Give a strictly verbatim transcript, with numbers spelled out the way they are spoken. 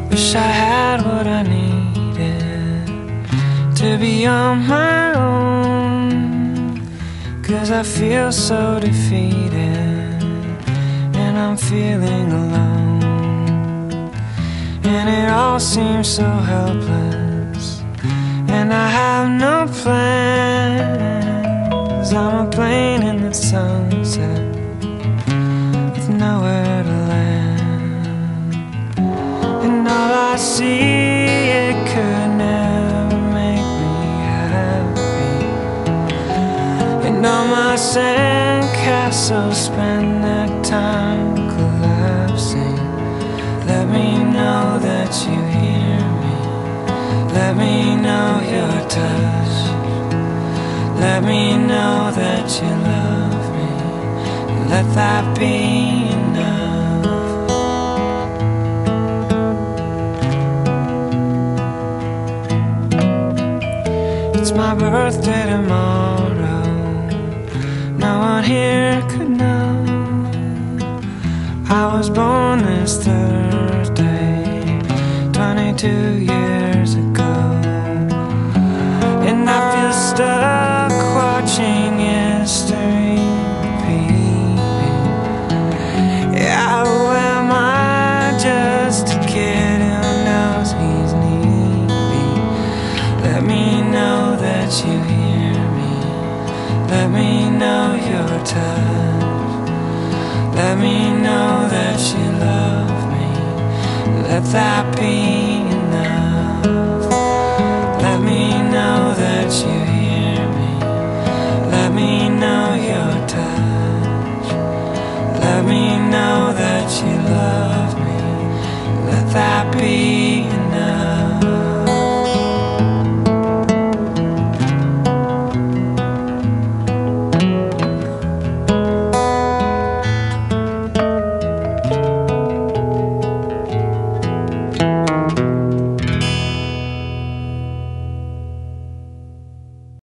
Wish I had what I needed to be on my own, 'cause I feel so defeated and I'm feeling alone, and it all seems so helpless, and I have no plans. I'm a plane in the sunset with nowhere to land, and all I see, it could never make me happy. And all my sandcastles spend their time collapsing. Let me know that you hear me. Let me know your touch. Let me know that you love me. Let that be enough. It's my birthday tomorrow. No one here could know. I was born this Thursday, twenty-two years ago, and I feel stuck watching history repeat. Yeah, who am I? Just a kid who knows he's needy. Let me know that you hear me. Let me know your touch. Let me know that you love me. Let that be